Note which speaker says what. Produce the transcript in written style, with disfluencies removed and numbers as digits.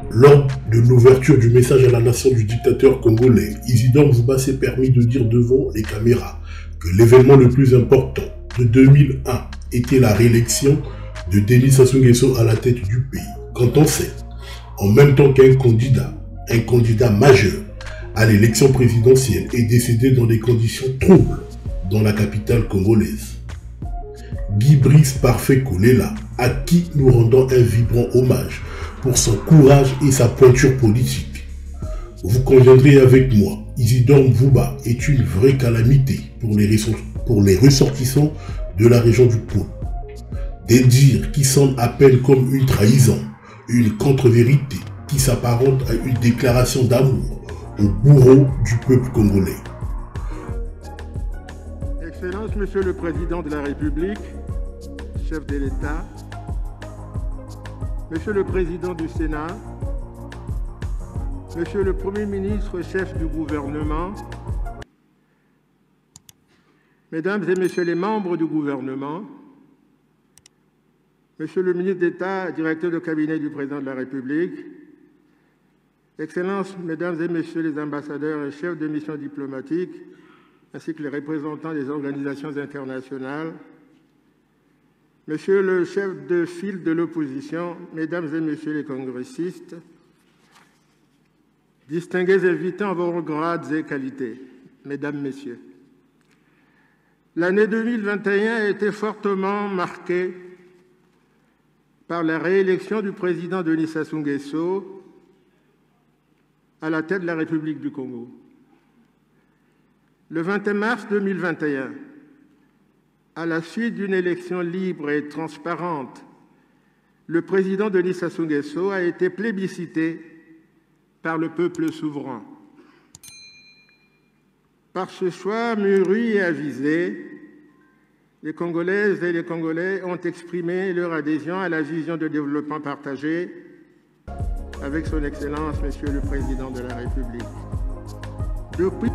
Speaker 1: Lors de l'ouverture du message à la nation du dictateur congolais, Isidore Mvouba s'est permis de dire devant les caméras que l'événement le plus important de 2001 était la réélection de Denis Sassou Nguesso à la tête du pays. Quand on sait, en même temps qu'un candidat majeur à l'élection présidentielle est décédé dans des conditions troubles dans la capitale congolaise. Guy Brice Parfait Kolela, à qui nous rendons un vibrant hommage pour son courage et sa pointure politique. Vous conviendrez avec moi, Isidore Mvouba est une vraie calamité pour les ressortissants de la région du Pôle. Des dires qui sonnent à peine comme une trahison, une contre-vérité qui s'apparente à une déclaration d'amour au bourreau du peuple congolais.
Speaker 2: Excellence, Monsieur le Président de la République, chef de l'État, Monsieur le Président du Sénat, Monsieur le Premier ministre, chef du gouvernement, Mesdames et Messieurs les membres du gouvernement, Monsieur le ministre d'État, directeur de cabinet du Président de la République, Excellences, Mesdames et Messieurs les ambassadeurs et chefs de mission diplomatique, ainsi que les représentants des organisations internationales, Monsieur le chef de file de l'opposition, Mesdames et Messieurs les congressistes, distingués invités en vos grades et qualités, Mesdames, Messieurs. L'année 2021 a été fortement marquée par la réélection du président Denis Sassou Nguesso à la tête de la République du Congo. Le 21 mars 2021, à la suite d'une élection libre et transparente, le président Denis Sassou Nguesso a été plébiscité par le peuple souverain. Par ce choix mûri et avisé, les Congolaises et les Congolais ont exprimé leur adhésion à la vision de développement partagée avec son Excellence, Monsieur le Président de la République. Depuis